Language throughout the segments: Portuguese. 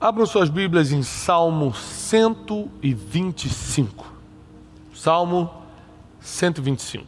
Abram suas Bíblias em Salmo 125. Salmo 125.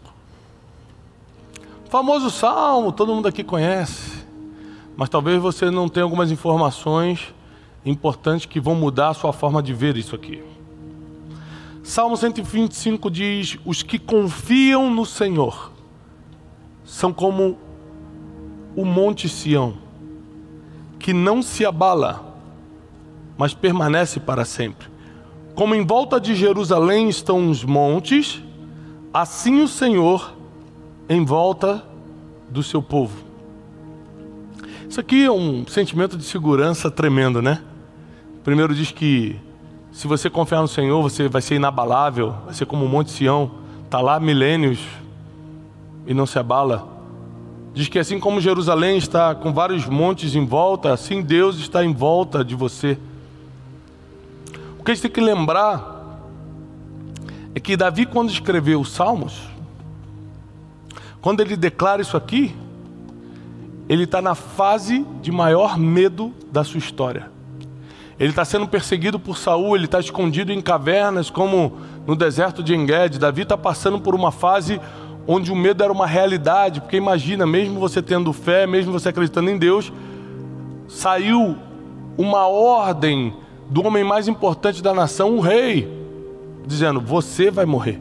Famoso salmo, todo mundo aqui conhece. Mas talvez você não tenha algumas informações importantes que vão mudar a sua forma de ver isso aqui. Salmo 125 diz: os que confiam no Senhor são como o monte Sião, que não se abala, mas permanece para sempre. Como em volta de Jerusalém estão os montes, assim o Senhor em volta do seu povo. Isso aqui é um sentimento de segurança tremendo, né? Primeiro diz que se você confiar no Senhor, você vai ser inabalável, vai ser como o monte Sião, está lá há milênios e não se abala. Diz que assim como Jerusalém está com vários montes em volta, assim Deus está em volta de você. O que a gente tem que lembrar é que Davi, quando escreveu os Salmos, quando ele declara isso aqui, ele está na fase de maior medo da sua história. Ele está sendo perseguido por Saul, ele está escondido em cavernas, como no deserto de En-Gedi. Davi está passando por uma fase onde o medo era uma realidade, porque imagina, mesmo você tendo fé, mesmo você acreditando em Deus, saiu uma ordem do homem mais importante da nação, o rei, dizendo: você vai morrer.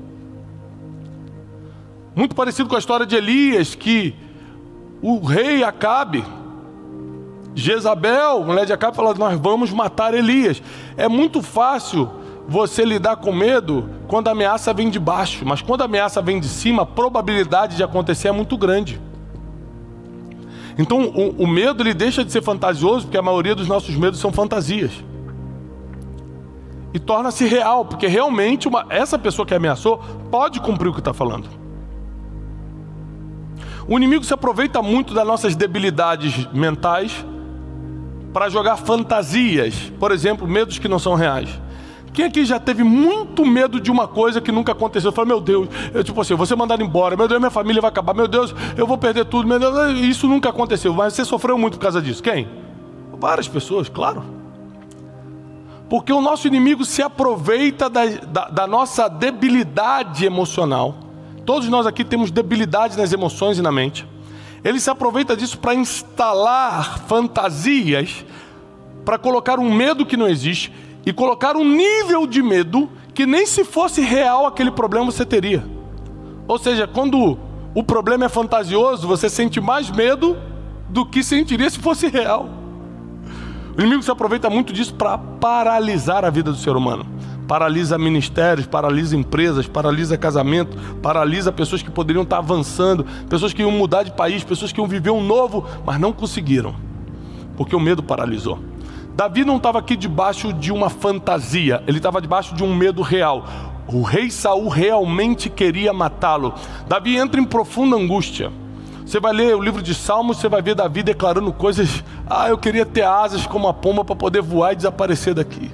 Muito parecido com a história de Elias, que o rei Acabe, Jezabel, mulher de Acabe, fala: nós vamos matar Elias. É muito fácil você lidar com medo quando a ameaça vem de baixo, mas quando a ameaça vem de cima, a probabilidade de acontecer é muito grande. Então o medo, ele deixa de ser fantasioso, porque a maioria dos nossos medos são fantasias, e torna-se real, porque realmente essa pessoa que ameaçou pode cumprir o que está falando. O inimigo se aproveita muito das nossas debilidades mentais para jogar fantasias, por exemplo, medos que não são reais. Quem aqui já teve muito medo de uma coisa que nunca aconteceu? Fala: meu Deus, tipo assim, eu vou ser mandado embora, meu Deus, minha família vai acabar, meu Deus, eu vou perder tudo, meu Deus, isso nunca aconteceu. Mas você sofreu muito por causa disso. Quem? Várias pessoas, claro. Porque o nosso inimigo se aproveita da nossa debilidade emocional. Todos nós aqui temos debilidade nas emoções e na mente. Ele se aproveita disso para instalar fantasias, para colocar um medo que não existe e colocar um nível de medo que nem se fosse real aquele problema você teria. Ou seja, quando o problema é fantasioso, você sente mais medo do que sentiria se fosse real. O inimigo se aproveita muito disso para paralisar a vida do ser humano. Paralisa ministérios, paralisa empresas, paralisa casamento, paralisa pessoas que poderiam estar avançando, pessoas que iam mudar de país, pessoas que iam viver um novo, mas não conseguiram, porque o medo paralisou. Davi não estava aqui debaixo de uma fantasia, ele estava debaixo de um medo real. O rei Saul realmente queria matá-lo. Davi entra em profunda angústia. Você vai ler o livro de Salmos, você vai ver Davi declarando coisas: eu queria ter asas como a pomba para poder voar e desaparecer daqui.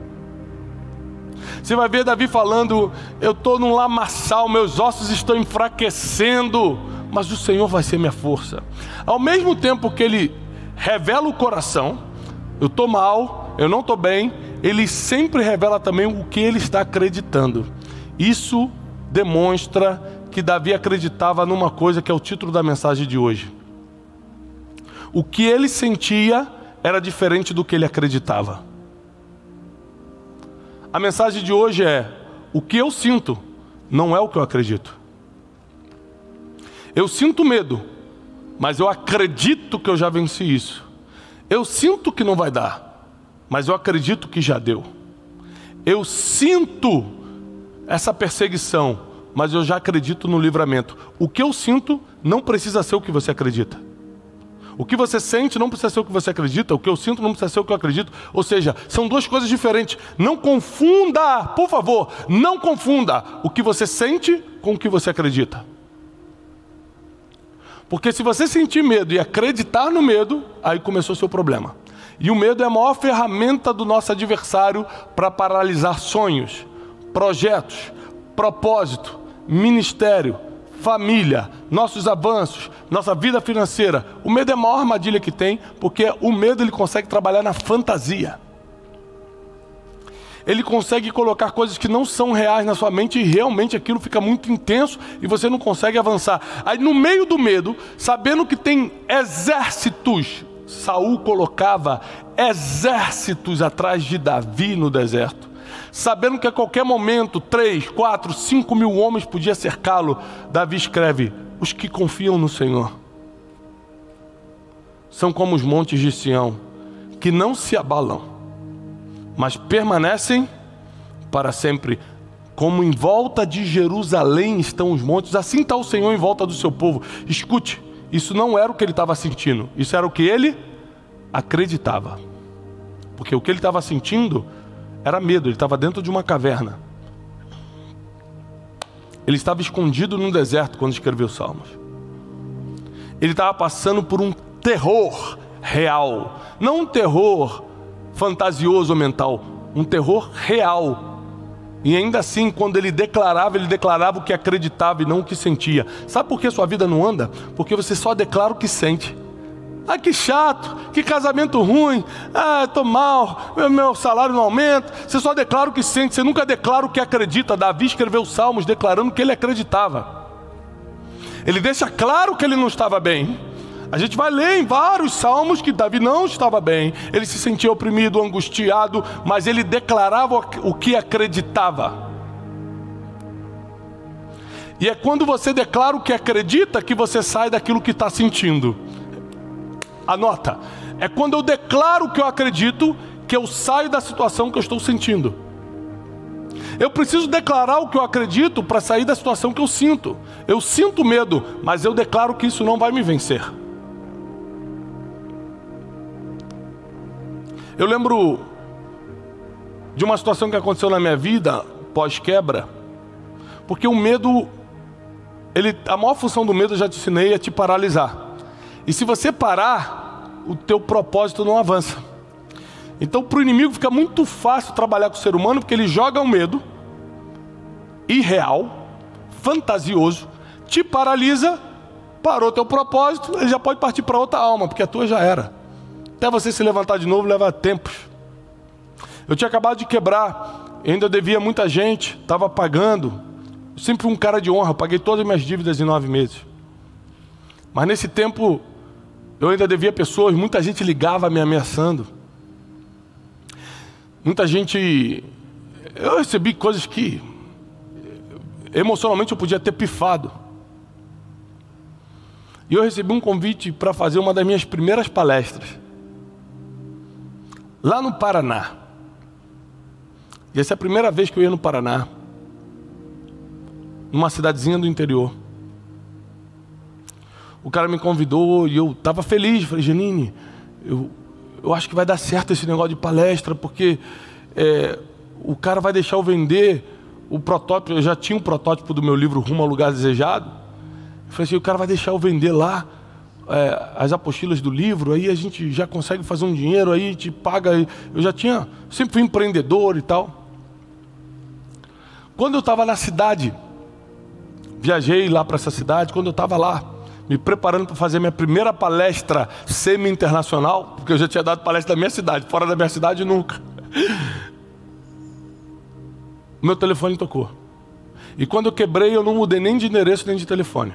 Você vai ver Davi falando: eu estou num lamaçal, meus ossos estão enfraquecendo, mas o Senhor vai ser minha força. Ao mesmo tempo que ele revela o coração, eu estou mal, eu não estou bem, ele sempre revela também o que ele está acreditando. Isso demonstra que Davi acreditava numa coisa que é o título da mensagem de hoje. O que ele sentia era diferente do que ele acreditava. A mensagem de hoje é: o que eu sinto não é o que eu acredito. Eu sinto medo, mas eu acredito que eu já venci isso. Eu sinto que não vai dar, mas eu acredito que já deu. Eu sinto essa perseguição, mas eu já acredito no livramento. O que eu sinto não precisa ser o que você acredita. O que você sente não precisa ser o que você acredita. O que eu sinto não precisa ser o que eu acredito. Ou seja, são duas coisas diferentes. Não confunda, por favor, não confunda o que você sente com o que você acredita. Porque se você sentir medo e acreditar no medo, aí começou o seu problema. E o medo é a maior ferramenta do nosso adversário para paralisar sonhos, projetos, propósito, ministério, família, nossos avanços, nossa vida financeira. O medo é a maior armadilha que tem, porque o medo ele consegue trabalhar na fantasia. ele consegue colocar coisas que não são reais na sua mente e realmente aquilo fica muito intenso e você não consegue avançar. Aí no meio do medo, sabendo que tem exércitos, Saul colocava exércitos atrás de Davi no deserto. Sabendo que a qualquer momento 3, 4, 5 mil homens podiam cercá-lo, Davi escreve: os que confiam no Senhor são como os montes de Sião, que não se abalam, mas permanecem para sempre. Como em volta de Jerusalém estão os montes, assim está o Senhor em volta do seu povo. Escute, isso não era o que ele estava sentindo, isso era o que ele acreditava. Porque o que ele estava sentindo era medo, ele estava dentro de uma caverna. Ele estava escondido no deserto quando escreveu os Salmos. Ele estava passando por um terror real, não um terror fantasioso ou mental, um terror real. E ainda assim, quando ele declarava o que acreditava e não o que sentia. Sabe por que sua vida não anda? Porque você só declara o que sente. Ah, que chato, que casamento ruim, ah, estou mal, meu salário não aumenta. Você só declara o que sente, você nunca declara o que acredita. Davi escreveu Salmos declarando que ele acreditava. Ele deixa claro que ele não estava bem. A gente vai ler em vários salmos que Davi não estava bem. Ele se sentia oprimido, angustiado, mas ele declarava o que acreditava. E é quando você declara o que acredita que você sai daquilo que está sentindo. Anota, é quando eu declaro o que eu acredito que eu saio da situação que eu estou sentindo. Eu preciso declarar o que eu acredito para sair da situação que eu sinto. Eu sinto medo, mas eu declaro que isso não vai me vencer. Eu lembro de uma situação que aconteceu na minha vida pós-quebra, porque o medo, a maior função do medo, eu já te ensinei, é te paralisar. E se você parar, o teu propósito não avança. Então para o inimigo fica muito fácil trabalhar com o ser humano, porque ele joga um medo irreal, fantasioso, te paralisa, parou o teu propósito, ele já pode partir para outra alma, porque a tua já era. Até você se levantar de novo leva tempos. Eu tinha acabado de quebrar, ainda devia muita gente, estava pagando. Eu sempre fui um cara de honra, paguei todas as minhas dívidas em 9 meses. Mas nesse tempo, eu ainda devia pessoas, muita gente ligava me ameaçando. Muita gente... Eu recebi coisas que emocionalmente eu podia ter pifado. E eu recebi um convite para fazer uma das minhas primeiras palestras lá no Paraná. E essa é a primeira vez que eu ia no Paraná, numa cidadezinha do interior. O cara me convidou e eu estava feliz. Falei: Janine, eu acho que vai dar certo esse negócio de palestra, porque o cara vai deixar eu vender o protótipo. Eu já tinha um protótipo do meu livro Rumo ao Lugar Desejado. Eu falei assim: o cara vai deixar eu vender lá as apostilas do livro, aí a gente já consegue fazer um dinheiro, aí te paga. Eu já tinha, sempre fui empreendedor e tal. Quando eu estava na cidade, viajei lá para essa cidade, quando eu estava lá, me preparando para fazer minha primeira palestra semi-internacional, porque eu já tinha dado palestra da minha cidade, fora da minha cidade nunca. Meu telefone tocou. E quando eu quebrei, eu não mudei nem de endereço nem de telefone.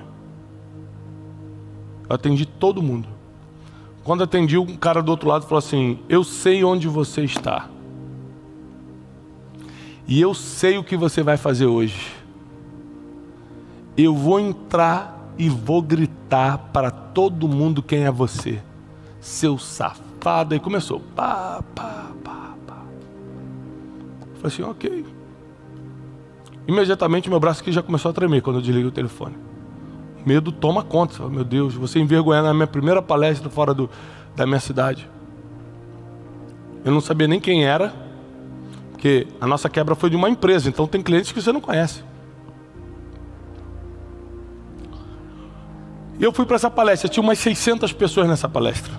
Eu atendi todo mundo. Quando atendi, um cara do outro lado falou assim: eu sei onde você está. E eu sei o que você vai fazer hoje. Eu vou entrar e vou gritar para todo mundo quem é você. Seu safado. E começou. Pá, pá, pá, pá. Eu falei assim: ok. Imediatamente meu braço aqui já começou a tremer quando eu desliguei o telefone. Medo toma conta. Meu Deus, você envergonhar na minha primeira palestra fora da minha cidade. Eu não sabia nem quem era, porque a nossa quebra foi de uma empresa, então tem clientes que você não conhece. E eu fui para essa palestra, tinha umas 600 pessoas nessa palestra.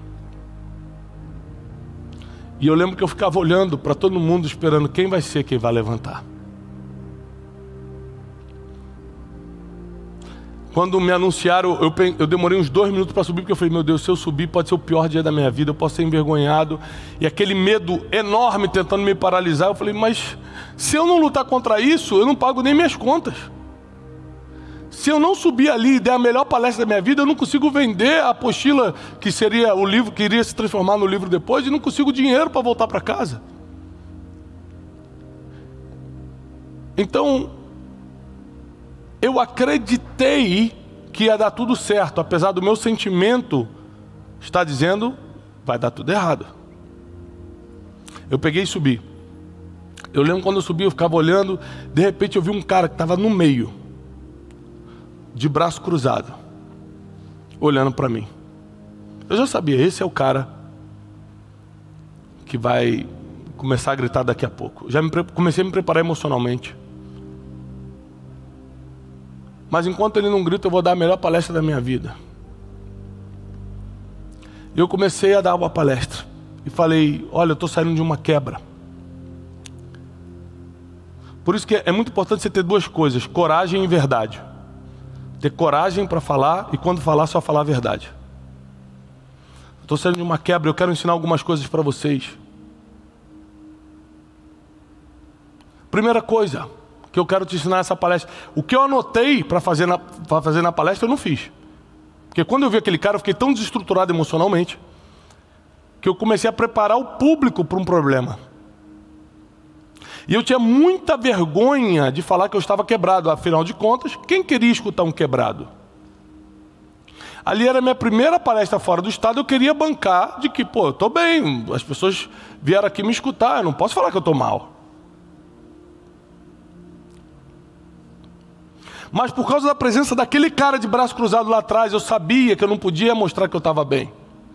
E eu lembro que eu ficava olhando para todo mundo, esperando quem vai ser quem vai levantar. Quando me anunciaram, eu demorei uns 2 minutos para subir, porque eu falei, meu Deus, se eu subir pode ser o pior dia da minha vida, eu posso ser envergonhado. E aquele medo enorme tentando me paralisar, eu falei, mas se eu não lutar contra isso, eu não pago nem minhas contas. Se eu não subir ali e der a melhor palestra da minha vida, eu não consigo vender a apostila, que seria o livro que iria se transformar no livro depois, e não consigo dinheiro para voltar para casa. Então, eu acreditei que ia dar tudo certo, apesar do meu sentimento estar dizendo, vai dar tudo errado. Eu peguei e subi. Eu lembro quando eu subi, eu ficava olhando, de repente eu vi um cara que estava no meio, de braço cruzado, olhando para mim. Eu já sabia, esse é o cara que vai começar a gritar daqui a pouco. Comecei a me preparar emocionalmente. Mas enquanto ele não grita, eu vou dar a melhor palestra da minha vida. Eu comecei a dar uma palestra e falei, olha, eu estou saindo de uma quebra. Por isso que é muito importante você ter 2 coisas, coragem e verdade. Ter coragem para falar e quando falar, só falar a verdade. Estou saindo de uma quebra, eu quero ensinar algumas coisas para vocês. Primeira coisa que eu quero te ensinar nessa palestra. O que eu anotei para fazer na palestra, eu não fiz. Porque quando eu vi aquele cara, eu fiquei tão desestruturado emocionalmente, que eu comecei a preparar o público para um problema. E eu tinha muita vergonha de falar que eu estava quebrado. Afinal de contas, quem queria escutar um quebrado? Ali era a minha primeira palestra fora do estado, eu queria bancar de que, pô, eu estou bem, as pessoas vieram aqui me escutar, eu não posso falar que eu estou mal. Mas por causa da presença daquele cara de braço cruzado lá atrás, eu sabia que eu não podia mostrar que eu estava bem.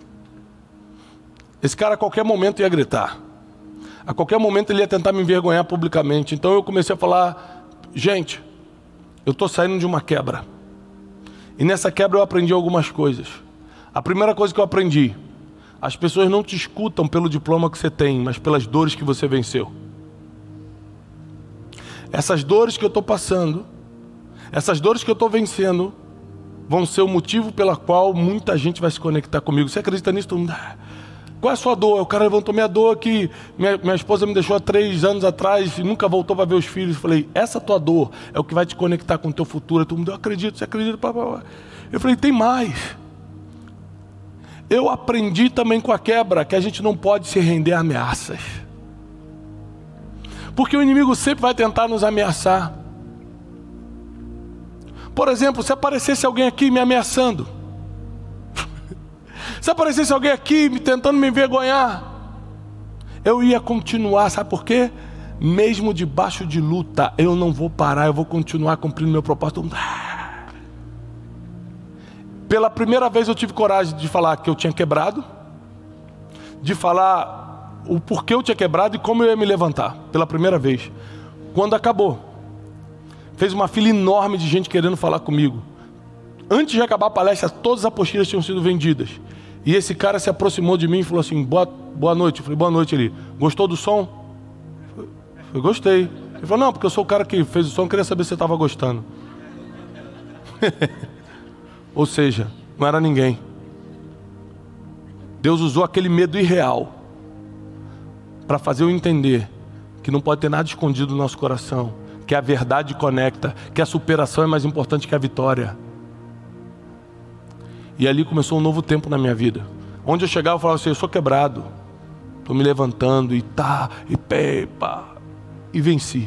Esse cara a qualquer momento ia gritar. A qualquer momento ele ia tentar me envergonhar publicamente. Então eu comecei a falar, gente, eu estou saindo de uma quebra. E nessa quebra eu aprendi algumas coisas. A primeira coisa que eu aprendi, as pessoas não te escutam pelo diploma que você tem, mas pelas dores que você venceu. Essas dores que eu estou passando, essas dores que eu estou vencendo, vão ser o motivo pela qual muita gente vai se conectar comigo. Você acredita nisso? Qual é a sua dor? O cara levantou minha dor que minha esposa me deixou há 3 anos atrás e nunca voltou para ver os filhos. Eu falei, essa tua dor é o que vai te conectar com o teu futuro. Todo mundo, eu acredito, você acredita? Eu falei, tem mais. Eu aprendi também com a quebra que a gente não pode se render a ameaças. Porque o inimigo sempre vai tentar nos ameaçar. Por exemplo, se aparecesse alguém aqui me ameaçando, se aparecesse alguém aqui tentando me envergonhar, eu ia continuar, sabe por quê? Mesmo debaixo de luta, eu não vou parar, eu vou continuar cumprindo meu propósito. Pela primeira vez eu tive coragem de falar que eu tinha quebrado, de falar o porquê eu tinha quebrado e como eu ia me levantar, pela primeira vez. Quando acabou, fez uma fila enorme de gente querendo falar comigo. Antes de acabar a palestra, todas as apostilas tinham sido vendidas. E esse cara se aproximou de mim e falou assim, boa noite. Eu falei, boa noite. Ele, gostou do som? Eu gostei. Ele falou, não, porque eu sou o cara que fez o som, queria saber se você estava gostando. Ou seja, não era ninguém. Deus usou aquele medo irreal para fazer eu entender que não pode ter nada escondido no nosso coração, que a verdade conecta, que a superação é mais importante que a vitória. E ali começou um novo tempo na minha vida. Onde eu chegava eu falava assim, eu sou quebrado, estou me levantando e e venci.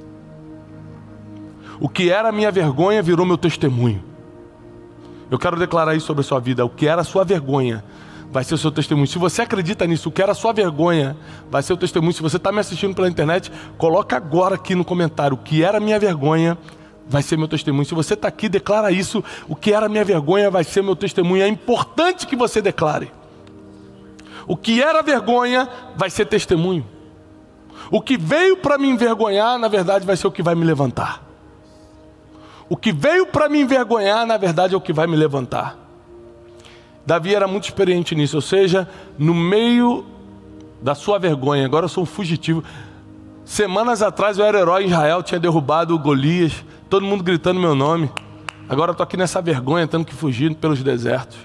O que era a minha vergonha virou meu testemunho. Eu quero declarar isso sobre a sua vida. O que era a sua vergonha vai ser o seu testemunho. Se você acredita nisso, o que era a sua vergonha vai ser o testemunho. Se você está me assistindo pela internet, coloca agora aqui no comentário, o que era a minha vergonha vai ser meu testemunho. Se você está aqui, declara isso, o que era a minha vergonha vai ser meu testemunho. É importante que você declare. O que era vergonha vai ser testemunho. O que veio para me envergonhar, na verdade, vai ser o que vai me levantar. O que veio para me envergonhar, na verdade, é o que vai me levantar. Davi era muito experiente nisso, ou seja, no meio da sua vergonha, agora eu sou um fugitivo. Semanas atrás eu era herói em Israel, tinha derrubado Golias, todo mundo gritando meu nome. Agora eu estou aqui nessa vergonha, tendo que fugir pelos desertos.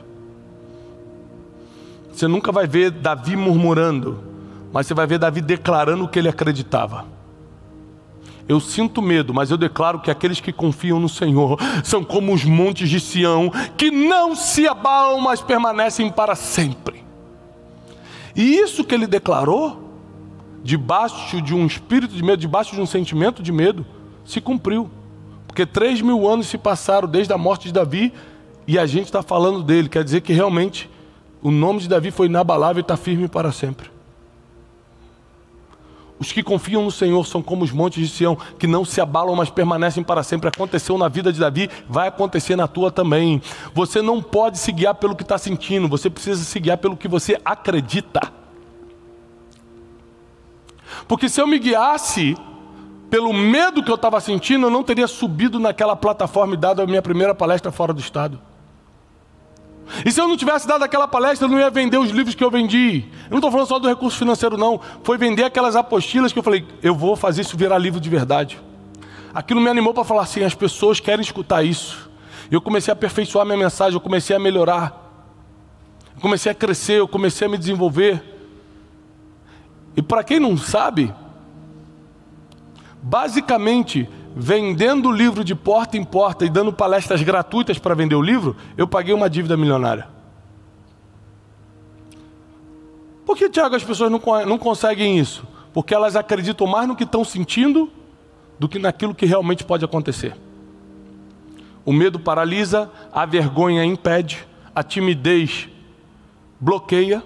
Você nunca vai ver Davi murmurando, mas você vai ver Davi declarando o que ele acreditava. Eu sinto medo, mas eu declaro que aqueles que confiam no Senhor são como os montes de Sião, que não se abalam, mas permanecem para sempre. E isso que ele declarou, debaixo de um espírito de medo, debaixo de um sentimento de medo, se cumpriu. Porque 3.000 anos se passaram desde a morte de Davi, e a gente está falando dele. Quer dizer que realmente o nome de Davi foi inabalável e está firme para sempre. Os que confiam no Senhor são como os montes de Sião, que não se abalam, mas permanecem para sempre. Aconteceu na vida de Davi, vai acontecer na tua também. Você não pode se guiar pelo que está sentindo, você precisa se guiar pelo que você acredita. Porque se eu me guiasse pelo medo que eu estava sentindo, eu não teria subido naquela plataforma e dado a minha primeira palestra fora do estado. E se eu não tivesse dado aquela palestra, eu não ia vender os livros que eu vendi. Eu não estou falando só do recurso financeiro não. Foi vender aquelas apostilas que eu falei, eu vou fazer isso virar livro de verdade. Aquilo me animou para falar assim, as pessoas querem escutar isso. Eu comecei a aperfeiçoar minha mensagem, eu comecei a melhorar. Eu comecei a crescer, eu comecei a me desenvolver. E para quem não sabe, basicamente, vendendo o livro de porta em porta e dando palestras gratuitas para vender o livro, eu paguei uma dívida milionária. Por que, Tiago, as pessoas não conseguem isso? Porque elas acreditam mais no que estão sentindo do que naquilo que realmente pode acontecer. O medo paralisa, a vergonha impede, a timidez bloqueia.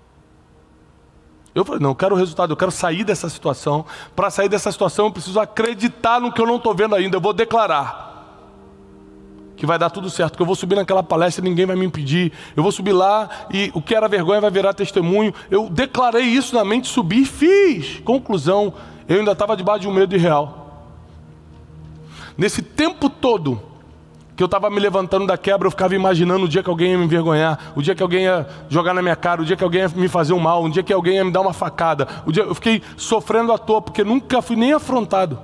Eu falei, não, eu quero o resultado, eu quero sair dessa situação. Para sair dessa situação eu preciso acreditar no que eu não estou vendo ainda. Eu vou declarar que vai dar tudo certo, que eu vou subir naquela palestra e ninguém vai me impedir. Eu vou subir lá e o que era vergonha vai virar testemunho. Eu declarei isso na mente, subi e fiz. Conclusão, eu ainda estava debaixo de um medo irreal. Nesse tempo todo que eu estava me levantando da quebra, eu ficava imaginando o dia que alguém ia me envergonhar, o dia que alguém ia jogar na minha cara, o dia que alguém ia me fazer um mal, o dia que alguém ia me dar uma facada. Eu fiquei sofrendo à toa, porque nunca fui nem afrontado.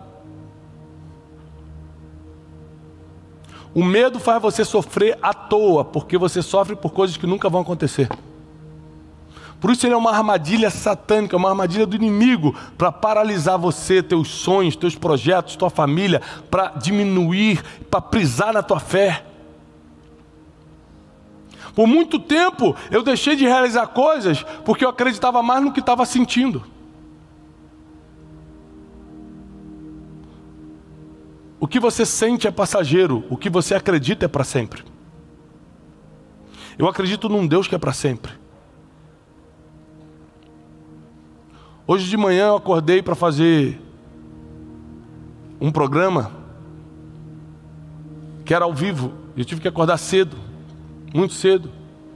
O medo faz você sofrer à toa, porque você sofre por coisas que nunca vão acontecer. Por isso ele é uma armadilha satânica, uma armadilha do inimigo, para paralisar você, teus sonhos, teus projetos, tua família, para diminuir, para prisar na tua fé. Por muito tempo eu deixei de realizar coisas porque eu acreditava mais no que estava sentindo. O que você sente é passageiro, o que você acredita é para sempre. Eu acredito num Deus que é para sempre. Hoje de manhã eu acordei para fazer um programa que era ao vivo. Eu tive que acordar cedo, muito cedo.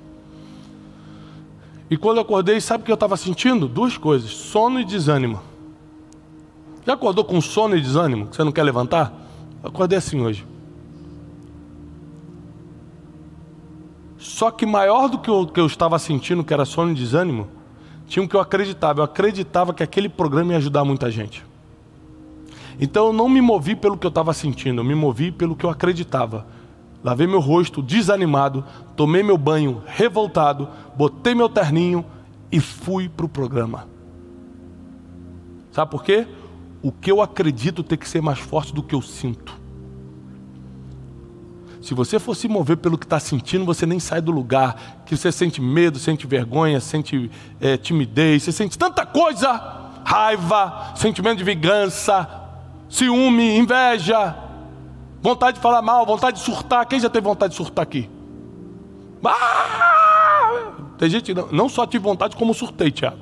E quando eu acordei, sabe o que eu estava sentindo? Duas coisas, sono e desânimo. Já acordou com sono e desânimo, que você não quer levantar? Eu acordei assim hoje. Só que maior do que o que eu estava sentindo, que era sono e desânimo, tinha um que eu acreditava. Eu acreditava que aquele programa ia ajudar muita gente. Então eu não me movi pelo que eu estava sentindo, eu me movi pelo que eu acreditava. Lavei meu rosto desanimado, tomei meu banho revoltado, botei meu terninho e fui para o programa. Sabe por quê? O que eu acredito tem que ser mais forte do que eu sinto. Se você for se mover pelo que está sentindo, você nem sai do lugar. Que você sente medo, sente vergonha, sente timidez, você sente tanta coisa. Raiva, sentimento de vingança, ciúme, inveja, vontade de falar mal, vontade de surtar. Quem já teve vontade de surtar aqui? Tem gente que não só tive vontade, como surtei, Tiago.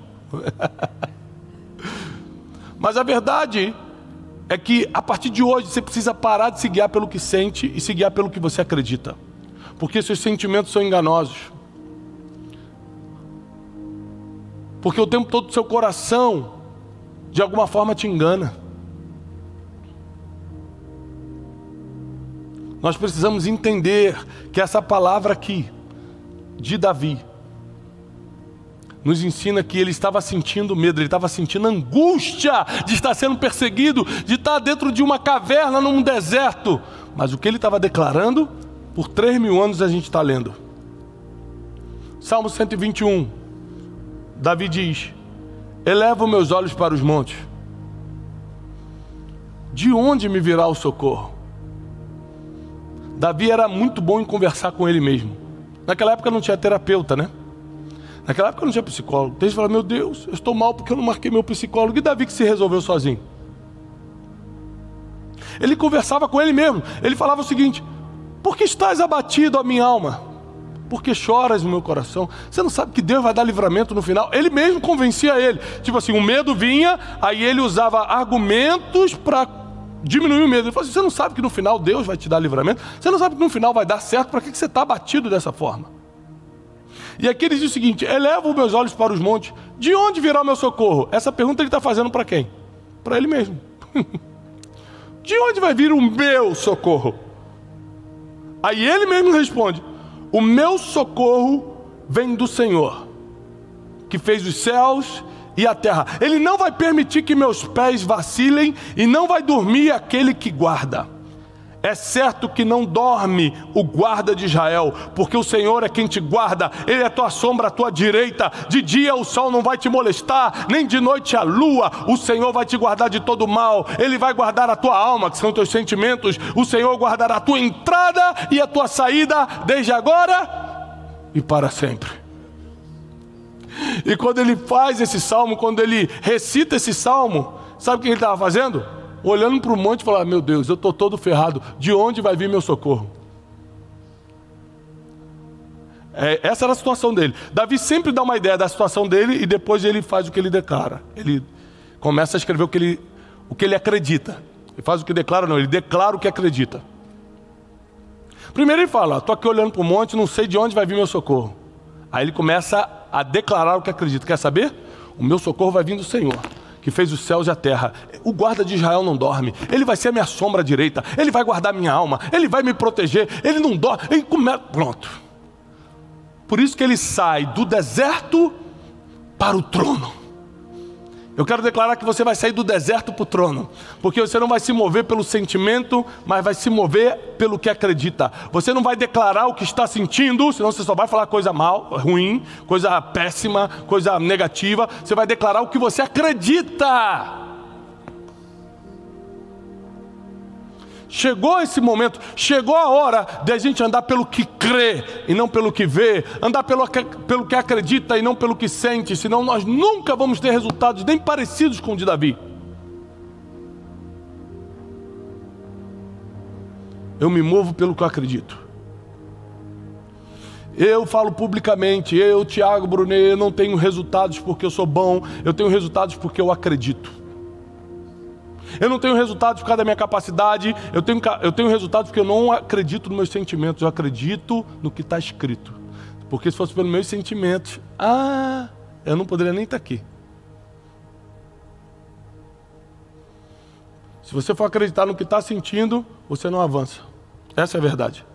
Mas a verdade é que a partir de hoje você precisa parar de se guiar pelo que sente e se guiar pelo que você acredita. Porque seus sentimentos são enganosos. Porque o tempo todo seu coração de alguma forma te engana. Nós precisamos entender que essa palavra aqui de Davi nos ensina que ele estava sentindo medo, ele estava sentindo angústia de estar sendo perseguido, de estar dentro de uma caverna num deserto. Mas o que ele estava declarando Por 3.000 anos a gente está lendo. Salmo 121, Davi diz: elevo meus olhos para os montes. De onde me virá o socorro? Davi era muito bom em conversar com ele mesmo. Naquela época não tinha terapeuta, né? Naquela época não tinha psicólogo. Tem gente que fala: meu Deus, eu estou mal porque eu não marquei meu psicólogo. E Davi que se resolveu sozinho. Ele conversava com ele mesmo. Ele falava o seguinte: por que estás abatido, a minha alma? Por que choras no meu coração? Você não sabe que Deus vai dar livramento no final? Ele mesmo convencia ele. Tipo assim, o medo vinha, aí ele usava argumentos para diminuir o medo. Ele falou assim: você não sabe que no final Deus vai te dar livramento? Você não sabe que no final vai dar certo? Para que você está abatido dessa forma? E aqui ele diz o seguinte: elevo meus olhos para os montes. De onde virá o meu socorro? Essa pergunta ele está fazendo para quem? Para ele mesmo. De onde vai vir o meu socorro? Aí ele mesmo responde: o meu socorro vem do Senhor, que fez os céus e a terra. Ele não vai permitir que meus pés vacilem, e não vai dormir aquele que guarda. É certo que não dorme o guarda de Israel, porque o Senhor é quem te guarda. Ele é a tua sombra, a tua direita. De dia o sol não vai te molestar, nem de noite a lua. O Senhor vai te guardar de todo mal. Ele vai guardar a tua alma, que são teus sentimentos. O Senhor guardará a tua entrada e a tua saída, desde agora e para sempre. E quando ele faz esse salmo, quando ele recita esse salmo, sabe o que ele estava fazendo? Olhando para o monte e falando: meu Deus, eu estou todo ferrado, de onde vai vir meu socorro? Essa era a situação dele. Davi sempre dá uma ideia da situação dele e depois ele faz o que ele declara. Ele começa a escrever o que ele acredita. Ele faz o que declara, não, ele declara o que acredita. Primeiro ele fala: estou aqui olhando para o monte, não sei de onde vai vir meu socorro. Aí ele começa a declarar o que acredita. Quer saber? O meu socorro vai vir do Senhor, que fez os céus e a terra. O guarda de Israel não dorme. Ele vai ser a minha sombra direita. Ele vai guardar minha alma. Ele vai me proteger. Ele não dorme. Pronto. Por isso que ele sai do deserto para o trono. Eu quero declarar que você vai sair do deserto para o trono, porque você não vai se mover pelo sentimento, mas vai se mover pelo que acredita. Você não vai declarar o que está sentindo, senão você só vai falar coisa mal, ruim, coisa péssima, coisa negativa. Você vai declarar o que você acredita. Chegou esse momento, chegou a hora de a gente andar pelo que crê e não pelo que vê, andar pelo que acredita e não pelo que sente, senão nós nunca vamos ter resultados nem parecidos com o de Davi. Eu me movo pelo que eu acredito. Eu falo publicamente: eu, Tiago Brunet, não tenho resultados porque eu sou bom, eu tenho resultados porque eu acredito. Eu não tenho resultados por causa da minha capacidade, eu tenho resultados porque eu não acredito nos meus sentimentos, eu acredito no que está escrito. Porque se fosse pelos meus sentimentos, eu não poderia nem estar aqui. Se você for acreditar no que está sentindo, você não avança. Essa é a verdade.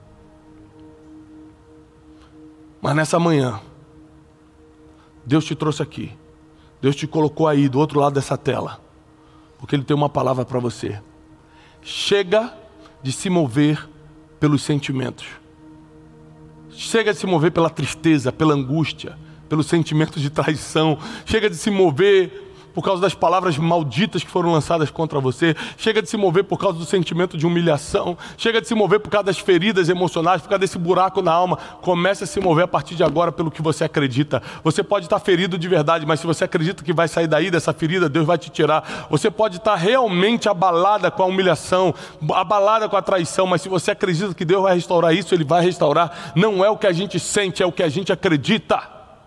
Mas nessa manhã, Deus te trouxe aqui. Deus te colocou aí do outro lado dessa tela, porque Ele tem uma palavra para você. Chega de se mover pelos sentimentos. Chega de se mover pela tristeza, pela angústia, pelo sentimento de traição. Chega de se mover por causa das palavras malditas que foram lançadas contra você. Chega de se mover por causa do sentimento de humilhação. Chega de se mover por causa das feridas emocionais, por causa desse buraco na alma. Comece a se mover a partir de agora pelo que você acredita. Você pode estar ferido de verdade, mas se você acredita que vai sair daí dessa ferida, Deus vai te tirar. Você pode estar realmente abalada com a humilhação, abalada com a traição, mas se você acredita que Deus vai restaurar isso, Ele vai restaurar. Não é o que a gente sente, é o que a gente acredita.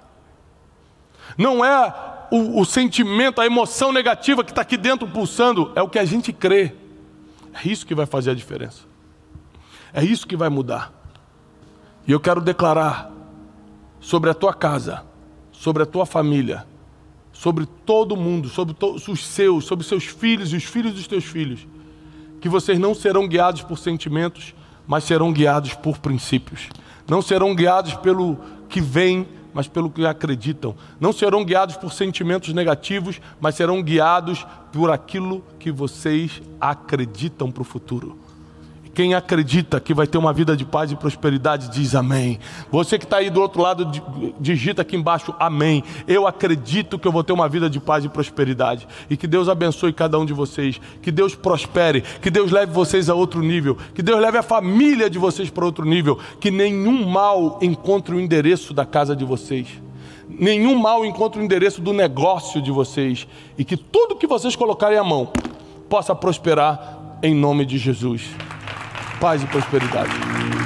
Não é o sentimento, a emoção negativa que está aqui dentro pulsando, é o que a gente crê. É isso que vai fazer a diferença. É isso que vai mudar. E eu quero declarar sobre a tua casa, sobre a tua família, sobre todo mundo, sobre os seus, sobre seus filhos e os filhos dos teus filhos, que vocês não serão guiados por sentimentos, mas serão guiados por princípios. Não serão guiados pelo que vem, mas pelo que acreditam. Não serão guiados por sentimentos negativos, mas serão guiados por aquilo que vocês acreditam para o futuro. Quem acredita que vai ter uma vida de paz e prosperidade, diz amém. Você que está aí do outro lado, digita aqui embaixo, amém. Eu acredito que eu vou ter uma vida de paz e prosperidade. E que Deus abençoe cada um de vocês. Que Deus prospere. Que Deus leve vocês a outro nível. Que Deus leve a família de vocês para outro nível. Que nenhum mal encontre o endereço da casa de vocês. Nenhum mal encontre o endereço do negócio de vocês. E que tudo que vocês colocarem à mão possa prosperar em nome de Jesus. Paz e prosperidade.